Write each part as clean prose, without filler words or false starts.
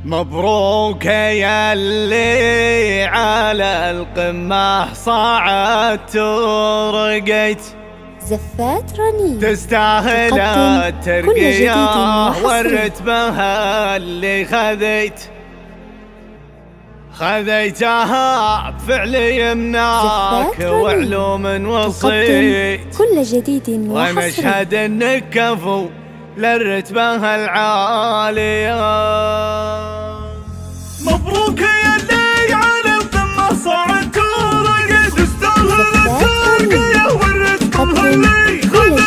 مبروك يا اللي على القمة صعدت ورقيت، زفات رنين تستاهل الترقية والرتبة اللي خذيتها بفعل يمناك وعلوم وصيت، كل جديد ونشهد انك كفو للرتبة العالية. مبروك يا اللي على القمة صعدت ورقيت، تستاهل الترقية والرتبة اللي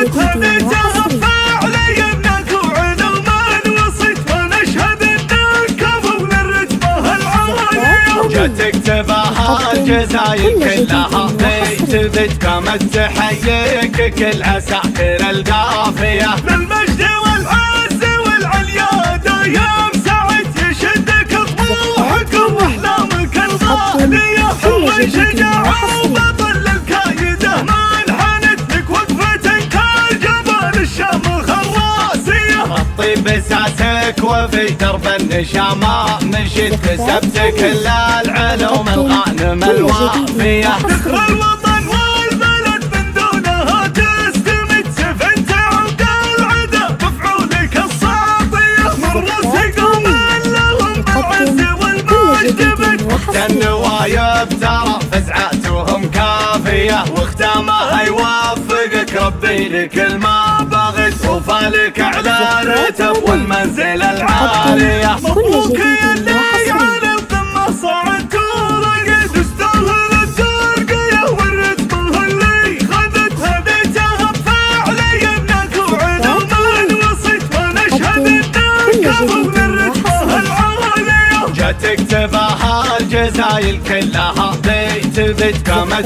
خذيتها بفعل يمناك وعلوم وصيت، ونشهد انك كفو للرتبة العالية. جاتك تباها الجزاير كلها تثبت قامت تحييك كل عساكر القافية، للمجد والعز والعليا دايم سعد يشدك طموحك واحلامك الغالية، حر شجاع وبطل الكايدة ما انحنت لك وقفتك كالجبل الشامخ الراسية. الطيب ساسك وفي درب النشامة مشيت كسبت كل العلوم الغانم الوافية، ذكرى الوطن والبلد من دونها تستمد، سفنت عبد العدا بفعولك الساطية، مر سقم لهم بالعز والمجد بك. النوايب ترى فزعاتهم كافية، وختامها يوفقك ربي لكل ما بغيت، وفالك على الرتب والمنزل العالية. مبروك يا اللي على القمة صعدت ورقيت، تستاهل الترقية والرتبة اللي خذيتها بفعل يمناك وعلوم وصيت، ونشهد انك كفو للرتبة العالية. جاتك تباها الجزاير كلها تثبت قامت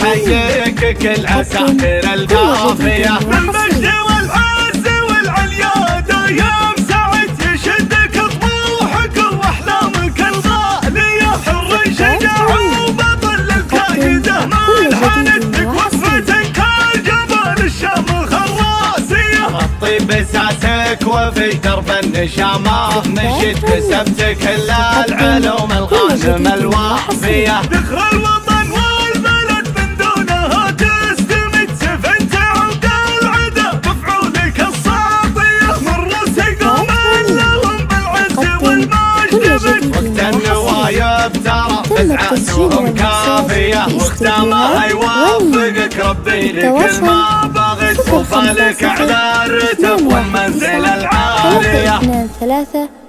تحييك كل عساكر القافية، للمجد والعز والعليا دايم سعد يشدك طموحك واحلامك الغالية، حر شجاع وبطل الكايدة ما انحنت لك وقفتك كالجبل الشامخ الراسية. الطيب ساسك وفي درب النشامة مشيت كسبت كل العلوم الغانم الوافية، ذكرى الوطن والبلد من دونها تستمد، سفنت عبد العدا بفعولك الساطية، مر سقم لهم بالعز والمجد بك. وقت النوايب ترى فزعاتهم كافية، وختامها يوفقك ربي لكل ما بغيت، وفالك على الرتب والمنزل العالية. 2 3